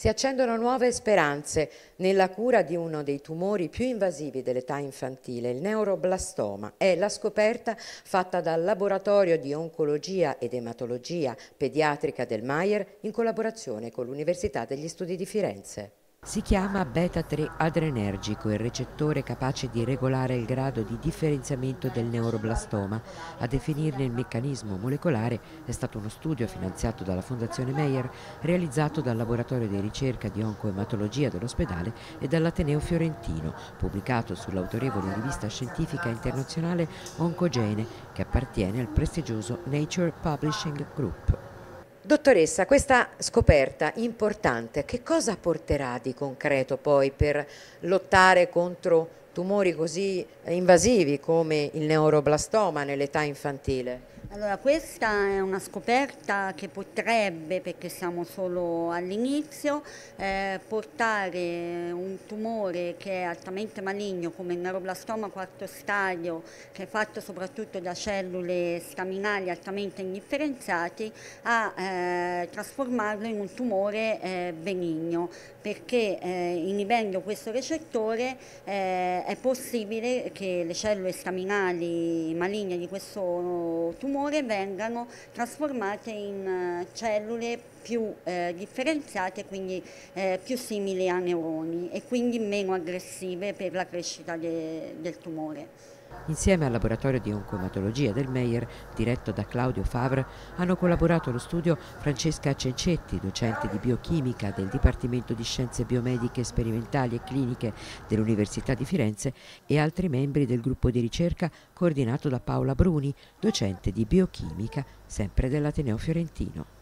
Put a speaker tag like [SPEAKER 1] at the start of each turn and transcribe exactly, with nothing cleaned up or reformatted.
[SPEAKER 1] Si accendono nuove speranze nella cura di uno dei tumori più invasivi dell'età infantile, il neuroblastoma. È la scoperta fatta dal Laboratorio di Oncologia ed Ematologia Pediatrica del Meyer in collaborazione con l'Università degli Studi di Firenze. Si chiama beta tre adrenergico, il recettore capace di regolare il grado di differenziamento del neuroblastoma. A definirne il meccanismo molecolare è stato uno studio finanziato dalla Fondazione Meyer, realizzato dal Laboratorio di Ricerca di Oncoematologia dell'ospedale e dall'Ateneo Fiorentino, pubblicato sull'autorevole rivista scientifica internazionale Oncogene, che appartiene al prestigioso Nature Publishing Group. Dottoressa, questa scoperta importante, che cosa porterà di concreto poi per lottare contro tumori così invasivi come il neuroblastoma nell'età infantile?
[SPEAKER 2] Allora, questa è una scoperta che potrebbe, perché siamo solo all'inizio, eh, portare un tumore che è altamente maligno come il neuroblastoma quarto stadio, che è fatto soprattutto da cellule staminali altamente indifferenziati, a eh, trasformarlo in un tumore eh, benigno, perché eh, inibendo questo recettore eh, è possibile che le cellule staminali maligne di questo tumore vengano trasformate in uh, cellule più eh, differenziate, quindi eh, più simili a neuroni e quindi meno aggressive per la crescita de del tumore. Insieme al laboratorio di oncoematologia del Meyer, diretto da Claudio Favre, hanno collaborato allo studio Francesca Cencetti, docente di biochimica del Dipartimento di Scienze Biomediche Sperimentali e Cliniche dell'Università di Firenze, e altri membri del gruppo di ricerca coordinato da Paola Bruni, docente di biochimica sempre dell'Ateneo Fiorentino.